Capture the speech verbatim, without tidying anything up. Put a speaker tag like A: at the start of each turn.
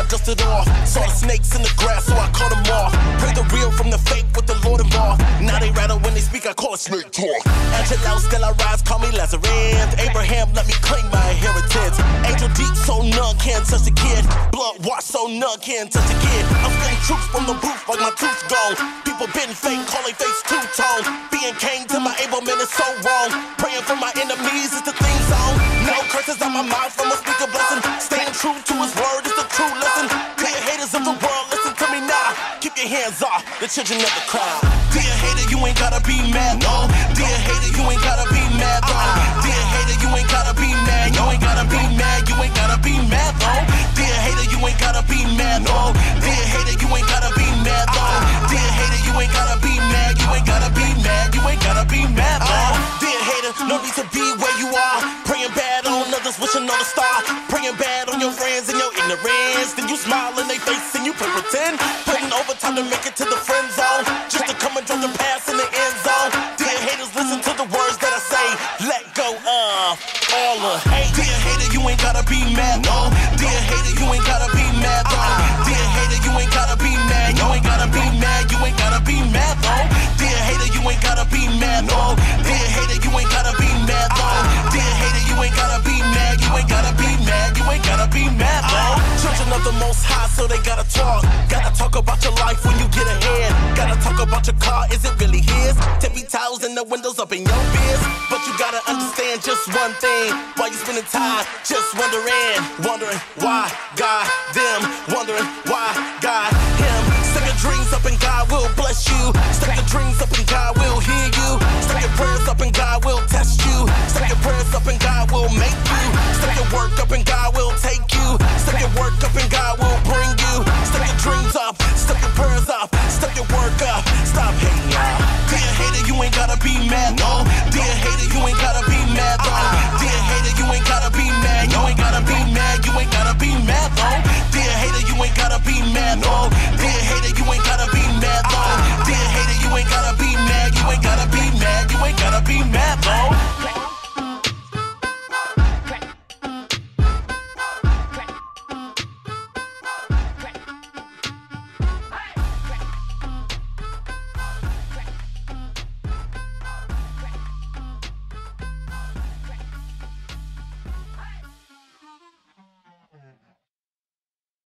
A: dusted off. Saw the snakes in the grass, so I cut them off. Pray the real from the fake with the Lord involved. Now they rattle when they speak, I call it snake talk. Angelo, still I rise, call me Lazarus. Abraham, let me claim my inheritance. Angel deep, so none can touch the kid. Blood washed, so none can touch the kid. I'm spitting truth from the roof like my tooth gone. People been fake, calling face two-tone. Being Cain to my able men is so wrong. Praying for my enemies is the theme song. No curses on my mouth, I'ma speak a blessing. Staying true to his word is the true lesson. Dear haters of the world, listen to me now. Keep your hands off the children of the crowd. Dear hater, you ain't gotta be mad, no. Dear hater, you ain't gotta be mad, though. Dear hater, you ain't gotta be mad. You ain't gotta be mad, you ain't gotta be mad, though. Dear hater, you ain't gotta be mad, no. Dear hater, you ain't gotta be mad, though. Dear hater, you ain't gotta be mad. You ain't gotta be mad, you ain't gotta be mad, though. Dear hater, no need to be where you are. Praying bad on others, wishing on a star. Praying bad on your friends and your ignorance. Then you smile in their face and you play pretend. Putting overtime to make it to the friend zone. Just to come and drop the pass in the end zone. Dear haters, listen to the words that I say. Let go of all the hate. Dear hater, you ain't gotta be mad, no. Dear hater, you ain't gotta be mad, though. Dear hater, you ain't gotta be mad. You ain't gotta be mad, you ain't gotta be mad, though. Dear hater, you ain't gotta be mad, no. Dear hater, you ain't gotta be mad, though. Dear hater, you ain't gotta be mad. You ain't gotta be mad, you ain't gotta be mad, though. Children of the Most High, so they gotta talk. Gotta talk about your life when you get ahead. Gotta talk about your car, is it really his? Tippy towels and the windows up in your biz. But you gotta understand just one thing. Why you spending time just wondering, wondering why God them, wondering why God him. Stick your dreams up and God will bless you. Stick your dreams up and God will hear you. Stick your prayers up and God will test you. Stick your prayers up and God will make you. Stick your work up and God will take you. Stick your work up and God